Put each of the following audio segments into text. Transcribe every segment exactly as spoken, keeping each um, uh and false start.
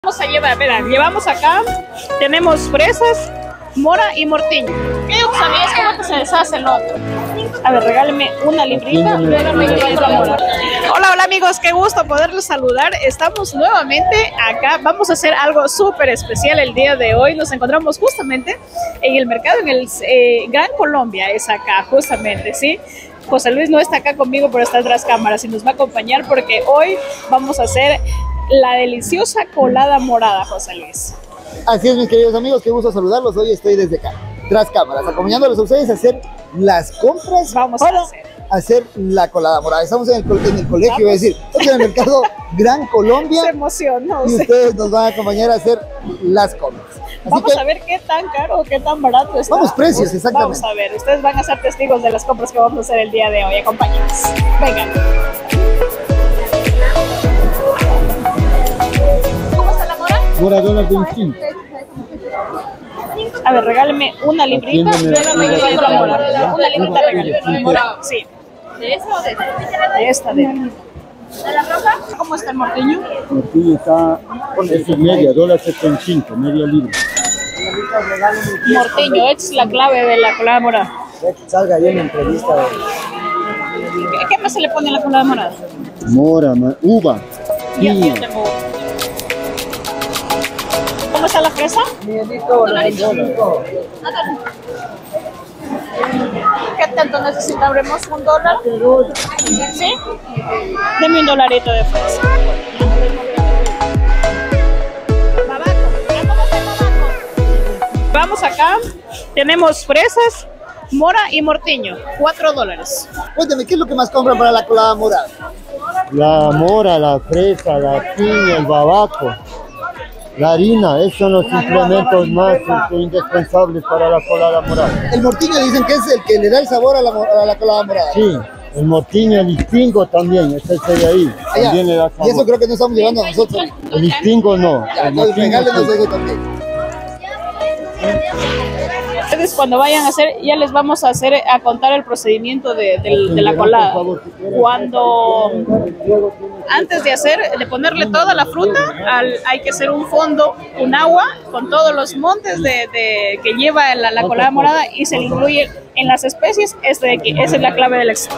Vamos a llevar, verán, llevamos acá, tenemos fresas, mora y mortiño. ¿Qué sabías cómo que se deshace el otro? A ver, regáleme una librita. Hola, hola amigos, qué gusto poderlos saludar. Estamos nuevamente acá, vamos a hacer algo súper especial el día de hoy. Nos encontramos justamente en el mercado, en el eh, Gran Colombia, es acá justamente, ¿sí? José Luis no está acá conmigo, pero está tras cámaras y nos va a acompañar porque hoy vamos a hacer la deliciosa colada morada, José Luis. Así es, mis queridos amigos, qué gusto saludarlos. Hoy estoy desde acá, tras cámaras, acompañándolos a ustedes a hacer las compras. Vamos para a hacer. hacer la colada morada. Estamos en el, en el colegio, iba a decir, estamos en el mercado Gran Colombia. Se emocionó. Y ustedes nos van a acompañar a hacer las compras. Así vamos que, a ver qué tan caro o qué tan barato está. Vamos, precios, exactamente. Vamos a ver, ustedes van a ser testigos de las compras que vamos a hacer el día de hoy. Acompáñenos. Vengan. ¿Cómo está la mora? Mora dólar veinticinco. A ver, regáleme una librita. Regálame una mora. Una librita, regáleme. Mora, sí. ¿De esa o de esta? De esta, de esta. ¿De la roja? ¿Cómo está el mortiño? El mortiño está es media, dólar setenta y cinco, media libra. Mortiño, es la clave de la colada morada. salga ahí en la entrevista. De... ¿Qué más se le pone a la colada morada? Mora, uva, piña. ¿Cómo está la fresa? ¿Qué tanto necesitaremos? ¿Un dólar? ¿Sí? Deme un dolarito de fresa. Vamos acá, tenemos fresas, mora y mortiño, cuatro dólares. Cuéntame, ¿qué es lo que más compran para la colada morada? La mora, la fresa, la piña, el babaco, la harina, esos son los implementos más este, indispensables para la colada morada. El mortiño dicen que es el que le da el sabor a la, a la colada morada. Sí, el mortiño, el distingo también, ese de ahí, Allá. también le da sabor. Y eso creo que no estamos llevando a nosotros. El distingo no. Ya, entonces regálenos eso también. Ustedes cuando vayan a hacer, ya les vamos a hacer a contar el procedimiento de, de, de la colada. Cuando antes de hacer, de ponerle toda la fruta, al, hay que hacer un fondo, un agua con todos los montes de, de, que lleva la, la colada morada y se le incluye en las especies. Este de aquí, esa es la clave del éxito.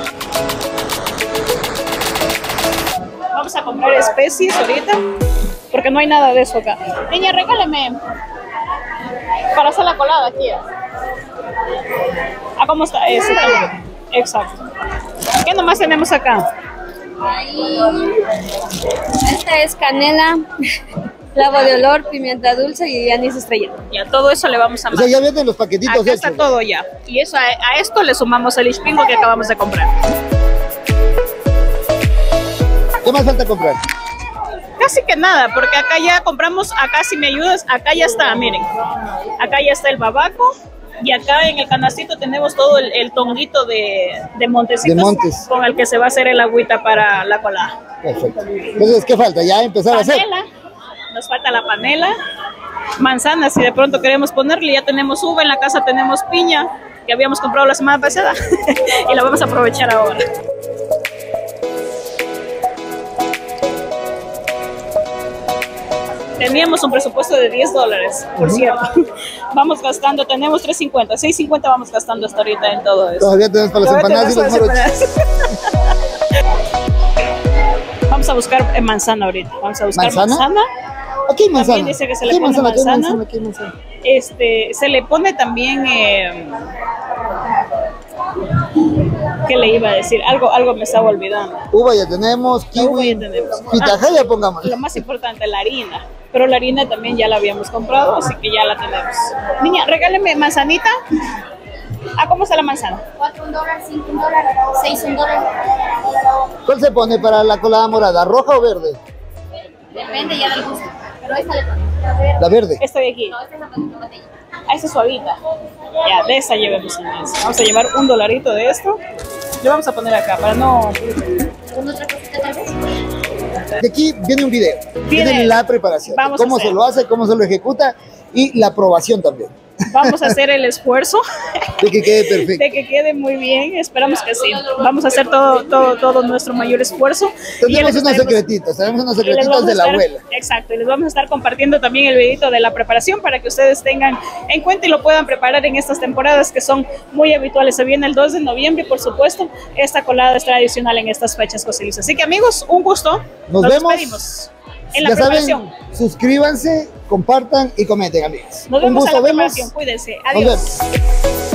Vamos a comprar especies ahorita porque no hay nada de eso acá. Niña, regáleme para hacer la colada aquí. Ah, ¿cómo está? Ese también. Exacto. ¿Qué nomás tenemos acá? Ahí. Esta es canela, clavo de olor, pimienta dulce y anís estrellado. Ya, todo eso le vamos a O sea, ya venden los paquetitos acá hechos. está todo ya. Y eso, a, a esto le sumamos el ispingo que acabamos de comprar. ¿Qué más falta comprar? Casi que nada, porque acá ya compramos, acá si me ayudas, acá ya está, miren. Acá ya está el babaco y acá en el canastito tenemos todo el, el tonguito de, de montecitos De montes. con el que se va a hacer el agüita para la colada. Perfecto. Entonces, ¿qué falta? Ya empezar Panela, a hacer. nos falta la panela, manzana si de pronto queremos ponerle, ya tenemos uva, en la casa tenemos piña que habíamos comprado la semana pasada y la vamos a aprovechar ahora. Teníamos un presupuesto de diez dólares, por cierto. Vamos gastando, tenemos tres cincuenta, seis cincuenta vamos gastando hasta ahorita en todo eso. Todavía tenemos para las Todavía empanadas y los tenemos morochos. para las empanadas. Vamos a buscar eh, manzana ahorita. Vamos a buscar ¿Manzana? manzana. Aquí hay manzana. También dice que se le Aquí hay pone manzana, aquí hay manzana. manzana, aquí hay manzana. Este, se le pone también... Eh, ¿qué le iba a decir? Algo, algo me estaba olvidando. Uva ya tenemos, La uva kiwi, ya tenemos. pitahaya ya pongamos. Lo más importante, la harina. Pero la harina también ya la habíamos comprado, así que ya la tenemos. Niña, regáleme manzanita. ¿Ah, cómo está la manzana? cuatro un dólar, cinco un dólar, seis un dólar. ¿Cuál se pone para la colada morada? ¿Roja o verde? Depende ya del gusto. Pero esta le ponemos. La verde. Esta de aquí. No, esta es la botella. Ah, esa es suavita. Ya, de esa llevemos entonces. Vamos a llevar un dolarito de esto. Lo vamos a poner acá para no... ¿Alguna otra cosita tal vez? De aquí viene un video. Viene- Viene la preparación. Vamos Cómo a hacer. se lo hace, cómo se lo ejecuta. y la aprobación también. Vamos a hacer el esfuerzo de que quede perfecto. De que quede muy bien, esperamos que sí. Vamos a hacer todo, todo, todo nuestro mayor esfuerzo. Tenemos unos secretitos, tenemos unos secretitos de la estar, abuela. Exacto, y les vamos a estar compartiendo también el videito de la preparación para que ustedes tengan en cuenta y lo puedan preparar en estas temporadas que son muy habituales. Se viene el dos de noviembre y por supuesto esta colada es tradicional en estas fechas, José Luis. Así que amigos, un gusto. Nos, Nos vemos. despedimos. En la ya preparación. Saben, suscríbanse, compartan y comenten, amigos. Nos vemos en la preparación. Cuídense. Adiós.